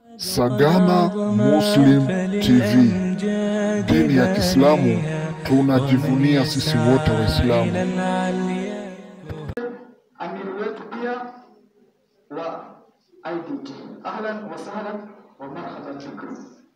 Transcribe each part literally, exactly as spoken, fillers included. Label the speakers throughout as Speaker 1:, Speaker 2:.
Speaker 1: Sagana Muslim T V, dini ya Kiislamu, tunajivunia sisi wote Waislamu.
Speaker 2: Amiri wetu pia wa I D T, ahlan wa sahlan wa marhaban bikum.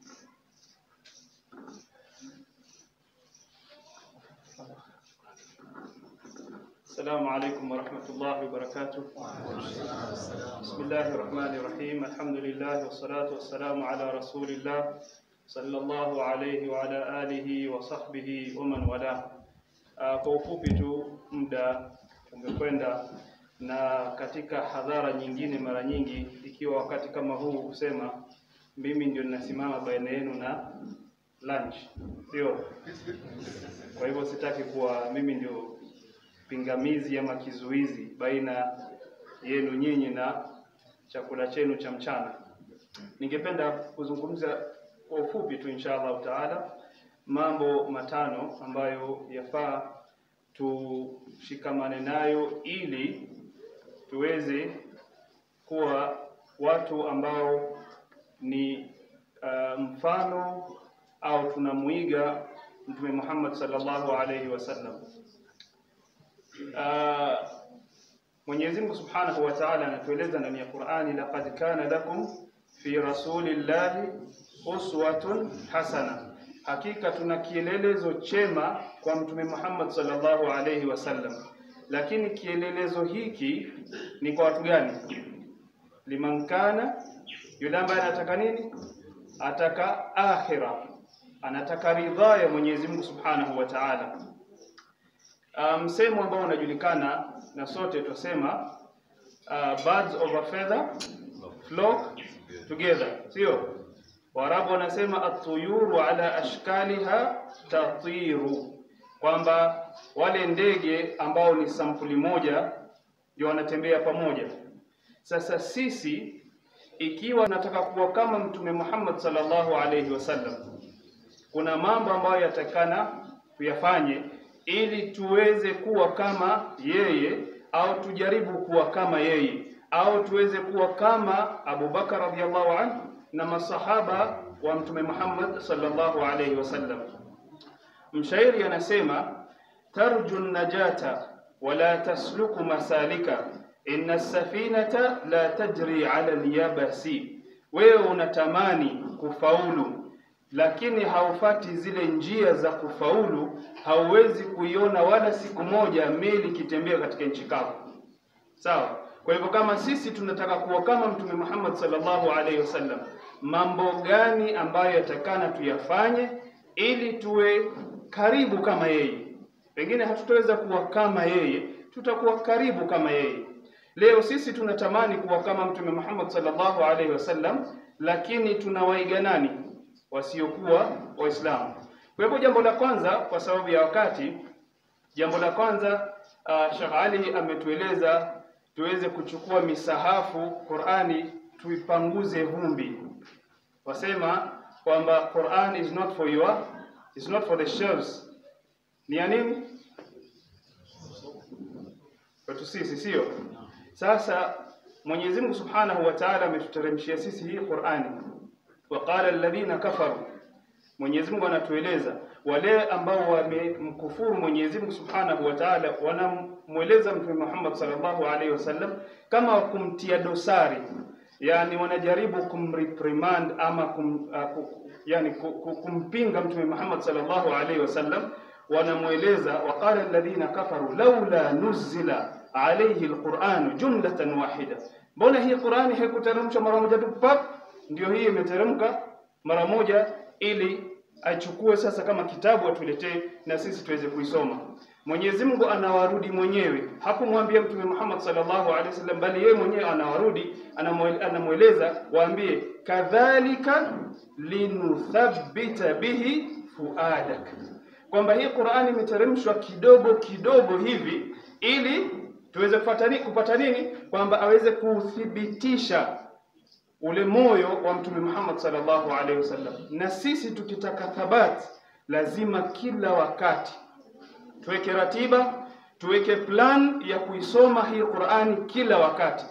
Speaker 3: السلام عليكم ورحمة الله وبركاته. بسم الله الرحمن الرحيم. الحمد لله والصلاة والسلام على رسول الله صلى الله عليه وعلى آله وصحبه ومن والاه. Kwa ufupi tu, muda umekwenda, na katika hadhara nyingine mara nyingi ikiwa wakati kama huu kusema mimi ndio ninasimama baina yenu na lunch, sio? Kwa hivyo sitaki kuwa mimi ndio pingamizi ama kizuizi baina yenu nyinyi na chakula chenu cha mchana. Ningependa kuzungumza kwa ufupi tu inshallah taala mambo matano ambayo yafaa tushikamane nayo ili tuweze kuwa watu ambao ni uh, mfano au tunamuiga Mtume Muhammad sallallahu alayhi wasallam. Uh, Mwenyezi Mungu Subhanahu wa Ta'ala anatueleza ndani ya Qur'ani, laqad kana lakum fi rasulillahi uswatun hasana, hakika tuna kielelezo chema kwa Mtume Muhammad sallallahu alayhi wasallam. Lakini kielelezo hiki ni kwa watu gani? Liman kana, yule ambaye anataka nini? Ataka akhira, anataka ridha ya Mwenyezi Mungu Subhanahu wa Ta'ala. Msemo um, ambao unajulikana na sote tusema uh, birds of a feather flock together, sio? Waarabu wanasema at-tuyuru ala ashkaliha tatiru, kwamba wale ndege ambao ni sampuli moja ndio wanatembea pamoja. Sasa sisi ikiwa nataka kuwa kama Mtume Muhammad sallallahu alayhi wasallam, kuna mambo ambayo yatakana tuyafanye ili tuweze kuwa kama yeye, au tujaribu kuwa kama yeye, au tuweze kuwa kama Abu Bakar radhiyallahu anhu na masahaba wa Mtume Muhammad sallallahu alayhi wasallam. Mshairi anasema, tarju najata wala tasluku masalika, inna safinata la tajri ala al-yabasi. Wewe unatamani kufaulu lakini haufati zile njia za kufaulu, hauwezi kuiona wala siku moja meli kitembea katika nchi kavu. Sawa? Kwa hivyo kama sisi tunataka kuwa kama Mtume Muhammad sallallahu alaihi wasallam, mambo gani ambayo yatakana tuyafanye ili tuwe karibu kama yeye? Pengine hatutaweza kuwa kama yeye, tutakuwa karibu kama yeye. Leo sisi tunatamani kuwa kama Mtume Muhammad sallallahu alaihi wasallam, lakini tunawaiga nani? Wasiokuwa Waislamu. Kwa hivyo jambo la kwanza, kwa sababu ya wakati, jambo la kwanza uh, Sheikh Ali ametueleza tuweze kuchukua misahafu Qur'ani tuipanguze vumbi. Wasema kwamba Qur'an is not for your is not for the shelves. Ni ya nini? Kwa sisi, sio? Sasa Mwenyezi Mungu Subhanahu wa Ta'ala ametuteremshia sisi hii Qur'ani. Waqala alladhina kafaru, Mwenyezi Mungu anatueleza wale ambao wamemkufuru Mwenyezi Mungu Subhanahu wa Ta'ala, wanamueleza Mtume Muhammad sallallahu alaihi wasallam kama kumtia dosari, yani wanajaribu kumreprimand ama kum, uh, yani kumpinga Mtume Muhammad sallallahu alaihi wasallam. Wanamueleza waqala alladhina kafaru laula nuzila alayhi alquran jumlatan wahida, mbona hii Qur'ani haikuteremshwa mara moja tu pap? Ndio hii imeteremka mara moja ili achukue sasa kama kitabu atuletee na sisi tuweze kuisoma. Mwenyezi Mungu anawarudi mwenyewe, hakumwambia Mtume Muhammad sallallahu alaihi wasallam, bali yeye mwenyewe anawarudi, anamueleza waambie kadhalika linuthabbita bihi fuadak, kwamba hii Qur'ani imeteremshwa kidogo kidogo hivi ili tuweze kupata nini, kupata nini, kwamba aweze kuthibitisha ule moyo wa Mtume Muhammad sallallahu alaihi wasallam. Na sisi tukitaka thabati, lazima kila wakati tuweke ratiba, tuweke plan ya kuisoma hii Qur'ani kila wakati.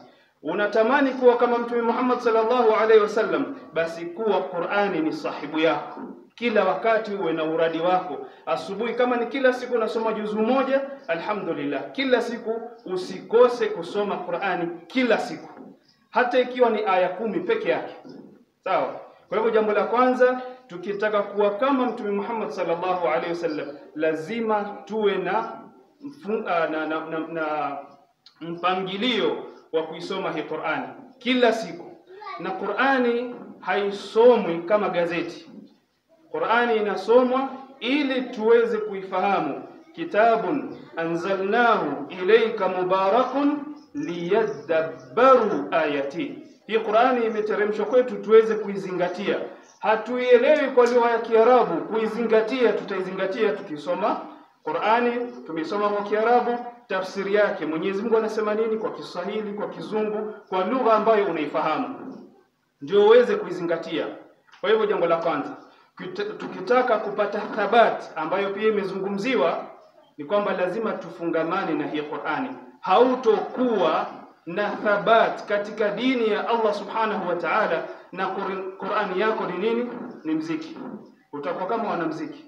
Speaker 3: unatamani kuwa kama Mtume Muhammad sallallahu alaihi wasallam, basi kuwa Qur'ani ni sahibu yako. Kila wakati uwe na uradi wako. Asubuhi kama ni kila siku unasoma juzu moja, alhamdulillah. Kila siku usikose kusoma Qur'ani kila siku, hata ikiwa ni aya kumi peke yake. Sawa? Kwa hivyo jambo la kwanza, tukitaka kuwa kama Mtume Muhammad sallallahu alaihi wasallam, lazima tuwe na na, na, na, na, na mpangilio wa kuisoma hii Qur'ani kila siku. Na Qur'ani haisomwi kama gazeti. Qur'ani inasomwa ili tuweze kuifahamu. Kitabun anzalnahu ilayka mubarakun liyadabbaru ayati. Hii Qur'ani imeteremshwa kwetu tuweze kuizingatia. Hatuielewi kwa lugha ya Kiarabu, kuizingatia tutaizingatia tukisoma Qur'ani. Tumesoma kwa Kiarabu, tafsiri yake Mwenyezi Mungu anasema nini kwa Kiswahili, kwa Kizungu, kwa lugha ambayo unaifahamu, ndio uweze kuizingatia. Kwa hivyo jambo la kwanza, tukitaka kupata thabat ambayo pia imezungumziwa, ni kwamba lazima tufungamane na hii Qur'ani. Hautokuwa na thabat katika dini ya Allah subhanahu wa ta'ala na Qur'ani yako ni nini? Ni mziki. Utakuwa kama wanamziki.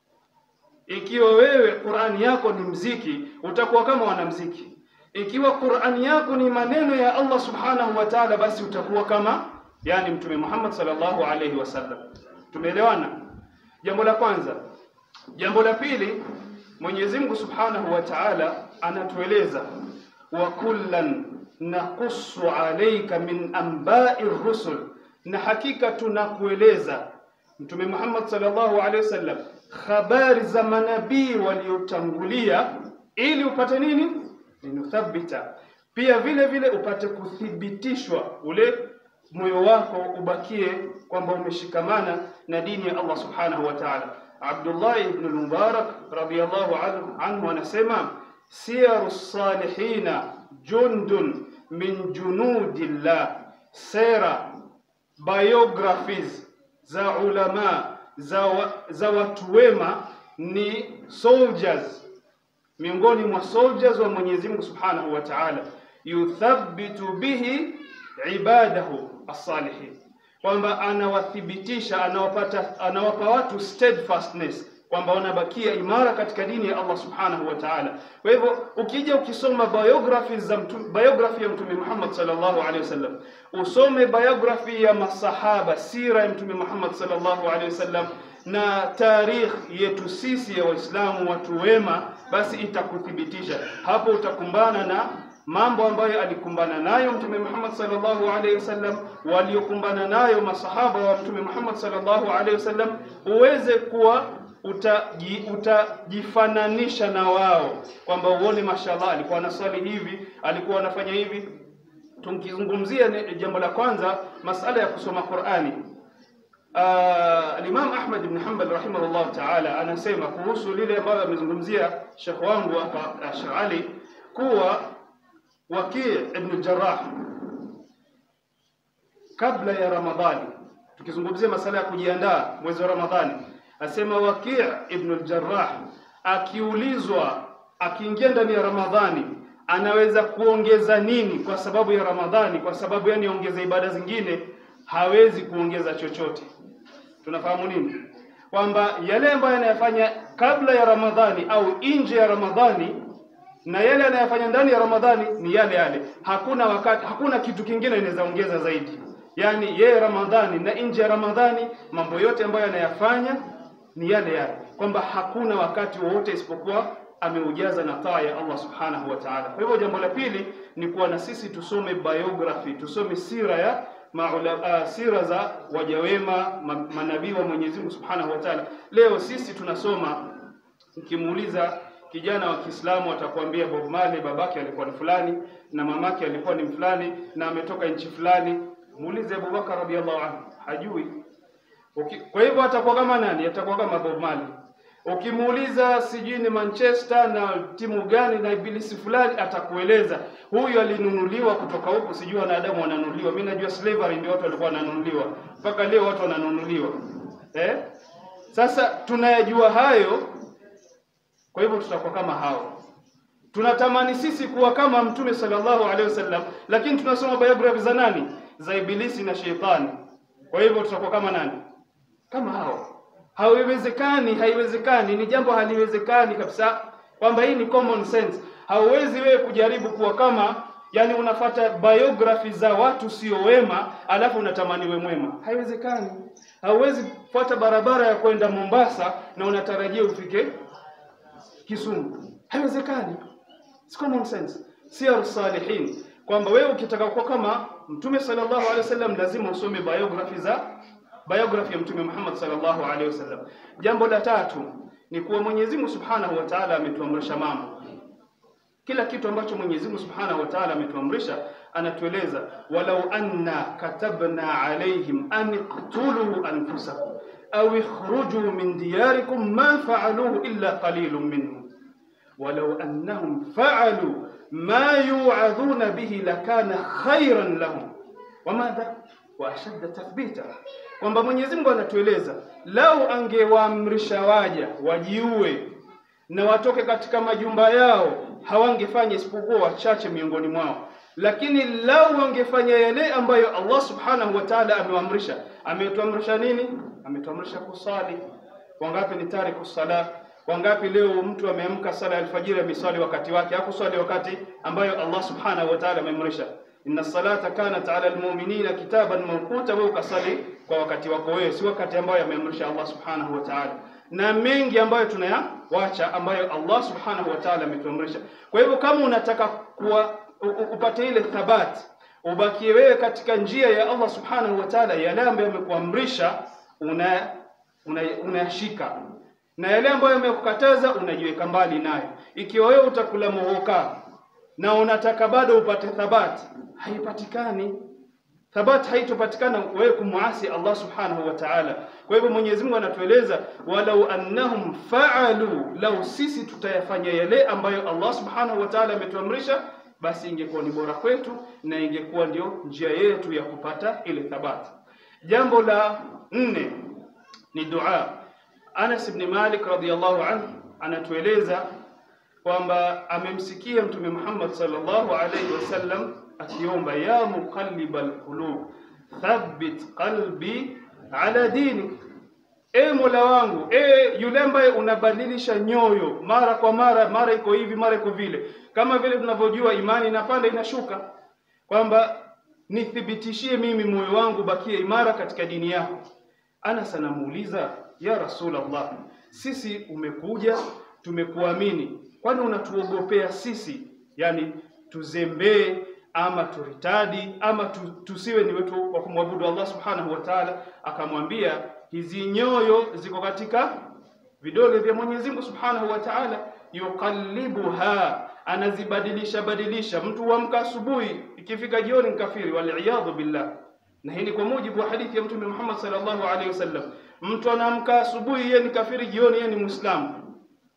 Speaker 3: Ikiwa wewe Qur'ani yako ni mziki, utakuwa kama wanamziki. Ikiwa Qur'ani yako ni maneno ya Allah subhanahu wa ta'ala, basi utakuwa kama yani Mtume Muhammad sallallahu alaihi wasallam. Tumeelewana? Jambo la kwanza. Jambo la pili, Mwenyezi Mungu subhanahu wa ta'ala anatueleza, wa kullan naqussu alayka min anba'i rusul, na hakika tunakueleza Mtume Muhammad sallallahu alaihi wasallam habari za manabii waliotangulia, ili upate nini? Linuthabbita, pia vile vile upate kuthibitishwa, ule moyo wako ubakie kwamba umeshikamana na dini ya Allah subhanahu wa ta'ala. Abdullah ibn al-Mubarak radiyallahu anhu anasema, siyarus salihina jundun min junudillah, sera, biographies za ulama, za, wa, za watu wema ni soldiers, miongoni mwa soldiers wa Mwenyezi Mungu subhanahu wa ta'ala. Yuthabbitu bihi ibadahu as-salihin, kwamba anawathibitisha, anawapata, anawapa watu steadfastness, kwamba wanabakia imara katika dini ya Allah subhanahu wa ta'ala. Kwa hivyo ukija ukisoma biographies za mtu, biography ya Mtume Muhammad sallallahu alaihi wasallam, usome biography ya masahaba, sira ya Mtume Muhammad sallallahu alaihi wasallam, na tarikh yetu sisi ya Waislamu watu wema, basi itakuthibitisha. Hapo utakumbana na mambo ambayo alikumbana nayo Mtume Muhammad sallallahu alaihi wasallam, waliokumbana nayo masahaba wa Mtume Muhammad sallallahu alaihi wasallam, uweze kuwa utajifananisha uta, na wao, kwamba uone mashallah alikuwa anaswali hivi, alikuwa anafanya hivi. Tukizungumzia jambo la kwanza, masala ya kusoma Qur'ani, uh, Imam Ahmad ibn Hanbal rahimahullah ta'ala anasema kuhusu lile ambalo amezungumzia Sheikh wangu hapa Sheikh Ali, kuwa Waki' ibn al-Jarrah kabla ya Ramadhani, tukizungumzia masala ya kujiandaa mwezi wa Ramadhani, asema Waki' ibn al-Jarrah akiulizwa akiingia ndani ya Ramadhani anaweza kuongeza nini kwa sababu ya Ramadhani, kwa sababu yani ongeza ibada zingine, hawezi kuongeza chochote. Tunafahamu nini? Kwamba yale ambayo anayafanya kabla ya Ramadhani au nje ya Ramadhani na yale anayofanya ndani ya Ramadhani ni yale yale. Hakuna wakati, hakuna kitu kingine inaweza ongeza zaidi. Yani yeye Ramadhani na nje ya Ramadhani mambo yote ambayo anayafanya ni yale yale, kwamba hakuna wakati wowote isipokuwa ameujaza na taa ya Allah subhanahu wa ta'ala. Kwa hivyo jambo la pili ni kuwa na sisi tusome biography, tusome sira ya maula, uh, sira za wajawema, manabii wa Mwenyezi Mungu subhanahu wa ta'ala. Leo sisi tunasoma, ukimuuliza kijana wa Kiislamu atakwambia Bob Marley babake alikuwa ni fulani na mamake alikuwa ni fulani na ametoka nchi fulani. Muulize Abu Bakar radhiyallahu anhu, hajui. Okay. Kwa hivyo atakuwa kama nani? Atakuwa kama Bob Marley. Ukimuuliza sijui ni Manchester na timu gani na ibilisi fulani, atakueleza huyu alinunuliwa kutoka huko, sijui wanadamu wananunuliwa. Mimi najua slavery ndio watu walikuwa wananunuliwa. Mpaka leo watu wananunuliwa. Eh? Sasa tunayajua hayo, kwa hivyo tutakuwa kama hao. Tunatamani sisi kuwa kama Mtume sallallahu alaihi wasallam, lakini tunasoma biography za nani? Za Ibilisi na Sheitani. Kwa hivyo tutakuwa kama nani? Kama hao. Haiwezekani, haiwezekani, ni jambo haliwezekani kabisa, kwamba hii ni common sense. Hauwezi wewe kujaribu kuwa kama, yani unafata biography za watu sio wema alafu unatamani we mwema. Haiwezekani. Hauwezi kufuata barabara ya kwenda Mombasa na unatarajia ufike Kisumu. Haiwezekani. It's common sense. Siyar salihin, kwamba wewe ukitaka kuwa kama Mtume sallallahu alaihi wasallam lazima usome biography za biography ya Mtume Muhammad sallallahu alaihi wasallam. Jambo la tatu ni kuwa Mwenyezi Mungu Subhanahu wa Ta'ala ametuamrisha mambo. Kila kitu ambacho Mwenyezi Mungu Subhanahu wa Ta'ala ametuamrisha anatueleza, walau anna katabna alaihim an iqtulu anfusakum aw ikhruju min diyarikum ma fa'aluhu illa qalilun minhum walau annahum fa'alu ma yu'adhuna bihi lakana khayran lahum wamadha wa ashadda tathbita. Kwamba Mwenyezi Mungu anatueleza lau angewaamrisha waja wajiue na watoke katika majumba yao, hawangefanya isipokuwa wachache miongoni mwao. Lakini lau wangefanya yale ambayo Allah Subhanahu wa Ta'ala amewaamrisha. Ametuamrisha nini? Ametuamrisha kusali. Wangapi ni tariku sala? Wangapi leo mtu ameamka sala alfajiri amesali wakati wake, hakusali wakati ambayo Allah Subhanahu wa Ta'ala ameamrisha? Inna salata kanat ala almu'minina kitaban mawquta, wa ukasali kwa wakati wako wewe, si wakati ambayo ameamrisha Allah Subhanahu wa Ta'ala. Na mengi ambayo tunayawacha ambayo Allah Subhanahu wa Ta'ala ametuamrisha. Kwa hivyo kama unataka kuwa upate ile thabati, ubakie wewe katika njia ya Allah Subhanahu wa Ta'ala, yale ambayo amekuamrisha una unayashika, na yale ambayo amekukataza unajiweka mbali nayo. Ikiwa wewe utakula mohoka na unataka bado upate thabati, haipatikani. Thabati haitopatikana wewe kumuasi Allah Subhanahu wa Ta'ala. Kwa hivyo Mwenyezi Mungu anatueleza, walau annahum fa'alu, lau sisi tutayafanya yale ambayo Allah Subhanahu wa Ta'ala ametuamrisha, basi ingekuwa ni bora kwetu na ingekuwa ndio njia yetu ya kupata ile thabati. Jambo la nne ni dua. Anas ibn Malik radhiyallahu anhu anatueleza kwamba amemsikia Mtume Muhammad sallallahu alayhi wasallam akiomba, ya muqallibal qulub thabbit qalbi ala dinik. E Mola wangu, e yule ambaye unabadilisha nyoyo mara kwa mara, mara iko hivi mara iko vile, kama vile tunavyojua imani inapanda inashuka, kwamba nithibitishie mimi moyo wangu bakie imara katika dini yako. Anas anamuuliza, ya Rasulullah, sisi umekuja tumekuamini, kwani unatuogopea sisi, yani tuzembee ama turitadi ama tu, tusiwe ni wetu wa kumwabudu Allah Subhanahu wa Ta'ala? Akamwambia, hizi nyoyo ziko katika vidole vya Mwenyezi Mungu Subhanahu wa Ta'ala, yuqallibuha, anazibadilisha badilisha. Mtu huamka asubuhi, ikifika jioni mkafiri, wal billah. Na hii ni kwa mujibu wa hadithi ya Mtume Muhammad sallallahu alaihi wasallam. Mtu anaamka asubuhi yeye ni kafiri, jioni yeye ni Muislamu.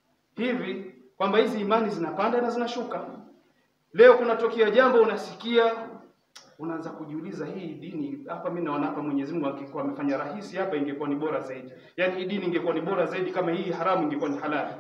Speaker 3: Hivi kwamba hizi imani zinapanda na zinashuka. Leo kunatokea jambo unasikia, unaanza kujiuliza, hii dini hapa mimi naona hapa Mwenyezi Mungu angekuwa amefanya rahisi hapa ingekuwa ni bora zaidi. Yaani hii dini ingekuwa ni bora zaidi kama hii haramu ingekuwa ni halali.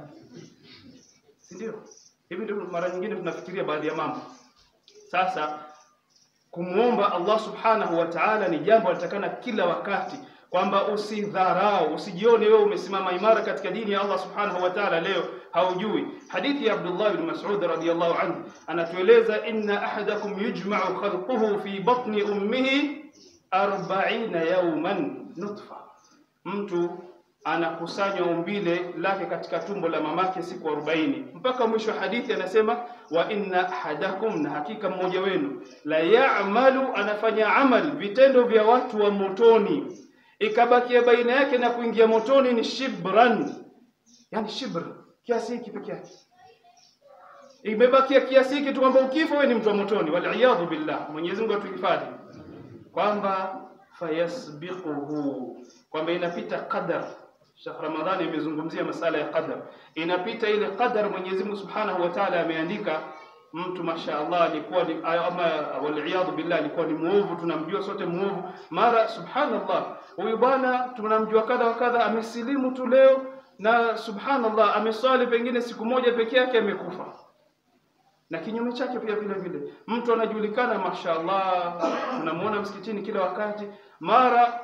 Speaker 3: Si ndio? Hivi ndio mara nyingine tunafikiria baadhi ya mambo. Sasa kumuomba Allah Subhanahu wa Ta'ala ni jambo linatakana kila wakati, kwamba usidharau, usijione wewe umesimama imara katika dini ya Allah Subhanahu wa Ta'ala leo haujui. Hadithi ya Abdullah ibn Mas'ud radhiyallahu anhu anatueleza, inna ahadakum yujma'u khalquhu fi batni ummihi arba'ina yawman nutfa. Mtu anakusanywa umbile lake katika tumbo la mamake siku arobaini. Mpaka mwisho wa hadithi anasema, wa inna ahadakum, na hakika mmoja wenu, la ya'malu, anafanya amal, vitendo vya watu wa motoni, ikabakia baina yake na kuingia motoni ni shibran, yani shibr, kiasi hiki pekee yake. Imebakia kiasi hiki tu kwamba ukifa wewe ni mtu wa motoni, wal billah. Mwenyezi Mungu atuhifadhi. Kwamba fayasbiquhu, kwamba inapita qadar. Sheikh Ramadhani imezungumzia masala ya qadar. Inapita ile qadar, Mwenyezi Mungu Subhanahu wa Ta'ala ameandika mtu mashaallah alikuwa ni ama wal billah alikuwa ni muovu, tunamjua sote muovu, mara subhanallah huyu bwana tunamjua kadha wa kadha amesilimu tu leo, na subhanallah ameswali pengine siku moja peke yake amekufa. Na kinyume chake pia vile vile, mtu anajulikana mashaallah, tunamuona msikitini kila wakati, mara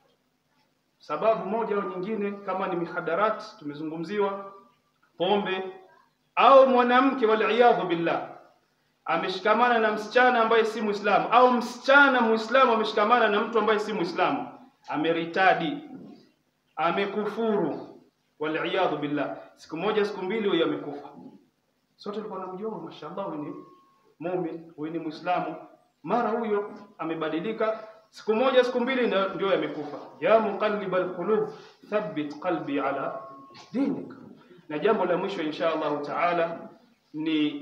Speaker 3: sababu moja au nyingine, kama ni mihadarati tumezungumziwa, pombe, au mwanamke wal billah ameshikamana na msichana ambaye si Muislamu, au msichana Muislamu ameshikamana na mtu ambaye si Muislamu, ameritadi, amekufuru wal billah, siku moja siku mbili huyo amekufa. Sote tulikuwa tunamjua mashaallah huyu ni muumini, huyu ni Muislamu, mara huyo amebadilika, siku moja siku mbili ndio amekufa. Ya muqallibal qulub thabbit qalbi ala dinik. Na jambo la mwisho insha Allah taala ni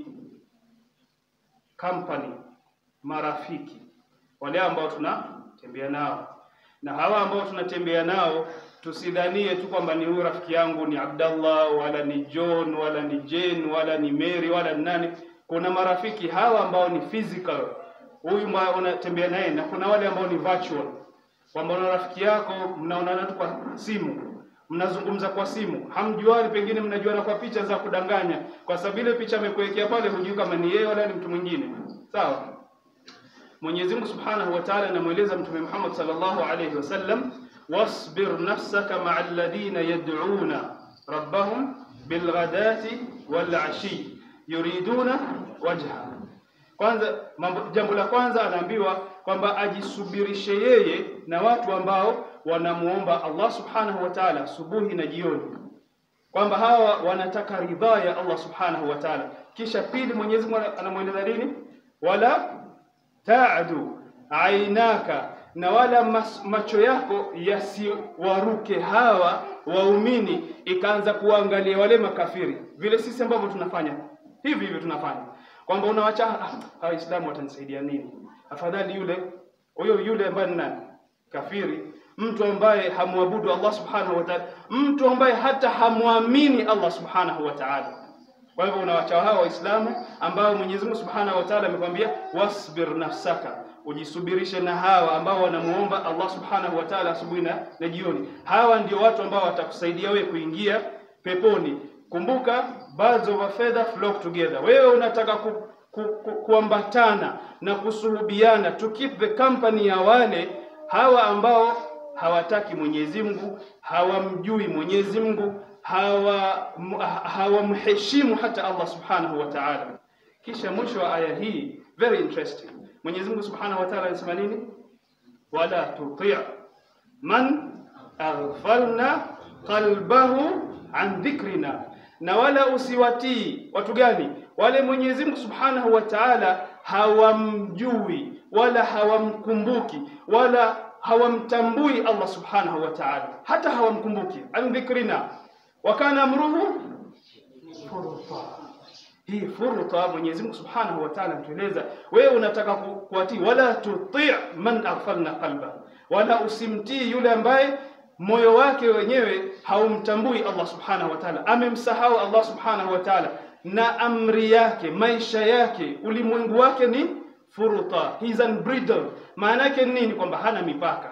Speaker 3: company, marafiki, wale ambao tunatembea nao. Na hawa ambao tunatembea nao tusidhanie tu kwamba ni huyu rafiki yangu ni Abdallah wala ni John wala ni Jane wala ni Mary wala ni nani. Kuna marafiki hawa ambao ni physical, huyu unatembea naye, na kuna wale ambao ni virtual, kwamba na rafiki yako mnaonana tu kwa simu, mnazungumza kwa simu, hamjuani, pengine mnajuana kwa picha za kudanganya, kwa sababu ile picha amekuwekea pale hujui kama ni yeye wala ni mtu mwingine. Sawa? Mwenyezi Mungu Subhanahu wa Ta'ala anamueleza Mtume Muhammad sallallahu alayhi wasallam, wasbir nafsaka ma'a alladhina yad'una rabbahum bilghadati wal-ashi yuriduna wajha. Kwanza jambo la kwanza anaambiwa kwamba ajisubirishe yeye na watu ambao wanamuomba Allah Subhanahu wa Ta'ala asubuhi na jioni, kwamba hawa wanataka ridha ya Allah Subhanahu wa Ta'ala. Kisha pili Mwenyezi Mungu anamueleza nini? Wala ta'du ainaka, na wala mas, macho yako yasiwaruke hawa waumini ikaanza kuangalia wale makafiri, vile sisi ambavyo tunafanya hivi hivi tunafanya, kwamba unawacha ah, Waislamu watanisaidia nini? Afadhali yule huyo yule ambaye ni kafiri, mtu ambaye hamuabudu Allah Subhanahu wa Ta'ala, mtu ambaye hata hamuamini Allah Subhanahu wa Ta'ala. Kwa hivyo unawacha hao Waislamu ambao Mwenyezi Mungu Subhanahu wa Ta'ala amekwambia wasbir nafsaka, ujisubirishe na hawa ambao wanamuomba Allah Subhanahu wa Ta'ala asubuhi na jioni. Hawa ndio watu ambao watakusaidia wewe kuingia peponi. Kumbuka, birds of a feather flock together. Wewe unataka ku, ku, ku, kuambatana na kusuhubiana, to keep the company ya wale hawa ambao hawataki Mwenyezi Mungu, hawamjui Mwenyezi Mungu, hawa hawamheshimu hata Allah Subhanahu wa Ta'ala. Kisha mwisho wa aya hii very interesting, Mwenyezi Mungu Subhanahu wa Ta'ala anasema nini? Wala tuti' man aghfalna qalbahu an dhikrina, na wala usiwatii watu gani? Wale Mwenyezi Mungu Subhanahu wa Ta'ala hawamjui wala hawamkumbuki wala hawamtambui Allah Subhanahu wa Ta'ala, hata hawamkumbuki. An dhikrina wa kana amruhu furta. Hii furta Mwenyezi Mungu Subhanahu wa Ta'ala mtueleza, wewe unataka kuwatii, wala tuti' man aghfalna qalba, wala usimtii yule ambaye moyo wake wenyewe haumtambui Allah Subhanahu wa Ta'ala, amemsahau Allah Subhanahu wa Ta'ala, na amri yake, maisha yake, ulimwengu wake ni furta. He's unbridled. Maana yake nini? Kwamba hana mipaka.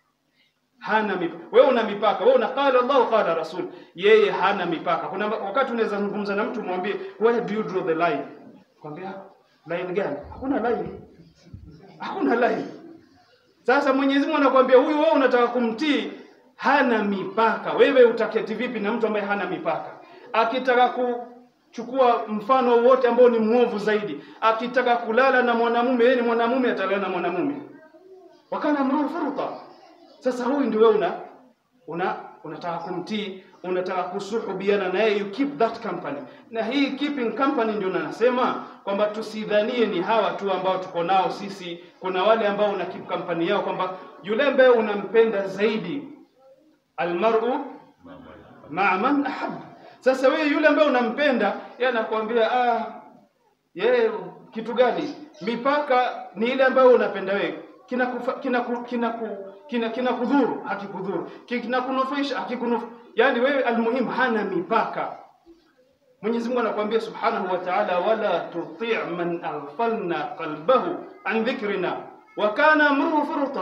Speaker 3: Hana mipaka. Wewe una mipaka. Wewe una qala Allah qala Rasul. Yeye hana mipaka. Kuna wakati unaweza kuzungumza na mtu mwambie, where do you draw the line? Kwambia line gani? Hakuna line. Hakuna line. Sasa Mwenyezi Mungu anakuambia huyu wewe unataka kumtii, hana mipaka. Wewe utaketi vipi na mtu ambaye hana mipaka? Akitaka kuchukua mfano wote ambao ni muovu zaidi, akitaka kulala na mwanamume, yeye ni mwanamume, atalala na mwanamume. Wakana mru furta. Sasa huyu ndio wewe una una unataka kumtii, unataka kusuhubiana na yeye, you keep that company. Na hii keeping company ndio nasema kwamba tusidhanie ni hawa tu ambao tuko nao sisi. Kuna wale ambao una keep company yao, kwamba yule ambaye unampenda zaidi, almar'u ma'a man ahab. Sasa wewe yule ambaye unampenda, yeye anakuambia ah, yeye kitu gani? Mipaka ni ile ambayo unapenda wewe. Kina kina kina kina kina kudhuru, hakikudhuru. Kina kunufaisha, hakikunufa. Yani wewe almuhim hana mipaka. Mwenyezi Mungu anakuambia Subhanahu wa Ta'ala, wala tuti' man aghfalna qalbahu an dhikrina wa kana amruhu furta.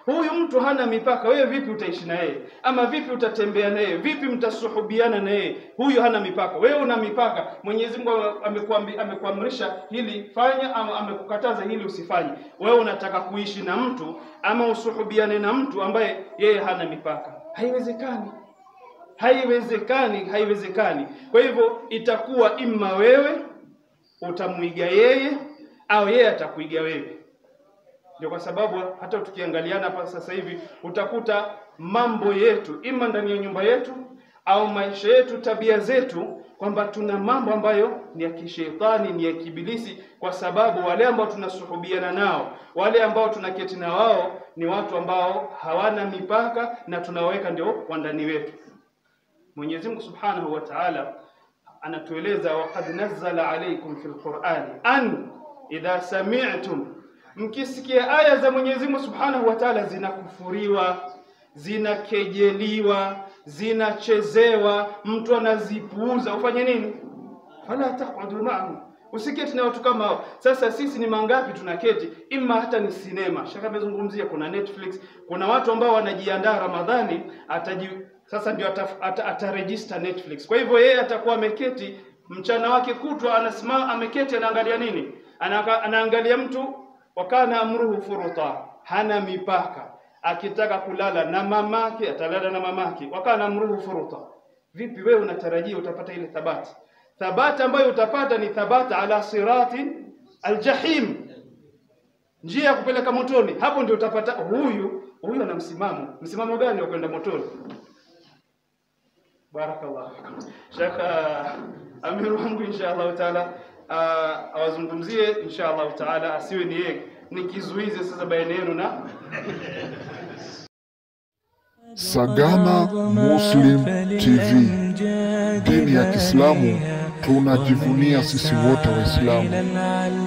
Speaker 3: Huyu mtu hana mipaka, wewe vipi utaishi na yeye? Ama vipi utatembea na yeye? Vipi mtasuhubiana na yeye? Huyu hana mipaka, wewe una mipaka. Mwenyezi Mungu amekuambi amekuamrisha hili fanya, ama amekukataza hili usifanye. Wewe unataka kuishi na mtu ama usuhubiane na mtu ambaye yeye hana mipaka. Haiwezekani. Haiwezekani, haiwezekani. Kwa hivyo itakuwa imma wewe utamuiga yeye au yeye atakuiga wewe. Ndio kwa sababu hata tukiangaliana hapa sasa hivi utakuta mambo yetu ima ndani ya nyumba yetu au maisha yetu, tabia zetu, kwamba tuna mambo ambayo ni ya kishetani, ni ya kibilisi, kwa sababu wale ambao tunasuhubiana nao, wale ambao tunaketi na wao ni watu ambao hawana mipaka na tunaweka ndio wandani wetu. Mwenyezi Mungu Subhanahu wa Ta'ala anatueleza, waqad nazzala alaykum fil Qur'ani an idha sami'tum, mkisikia aya za Mwenyezi Mungu Subhanahu wa Ta'ala zinakufuriwa, zinakejeliwa, zinachezewa, mtu anazipuuza, ufanye nini? Fala taqudu ma'ahum, usiketi na watu kama hao. Sasa sisi ni mangapi tunaketi, ima hata ni sinema. Shaka amezungumzia kuna Netflix, kuna watu ambao wanajiandaa Ramadhani, ataji sasa ndio ataregister ata Netflix. Kwa hivyo yeye atakuwa ameketi mchana wake kutwa, anasimama ameketi, anaangalia nini? Ana, anaangalia mtu wakana amruhu furuta, hana mipaka. Akitaka kulala na mamake atalala na mamake, wakana amruhu furuta. Vipi wewe unatarajia utapata ile thabati? Thabati ambayo utapata ni thabata ala sirati aljahim, njia ya kupeleka motoni. Hapo ndio utapata huyu huyu ana msimamo. Msimamo gani wa kwenda motoni? Barakallahu fikum. Sheikh Amir wangu inshallah taala awazungumzie inshallah taala, asiwe ni yeye ni kizuizi sasa baina yenu na
Speaker 1: Sagana Muslim T V. Dini ya Kiislamu tunajivunia sisi wote Waislamu.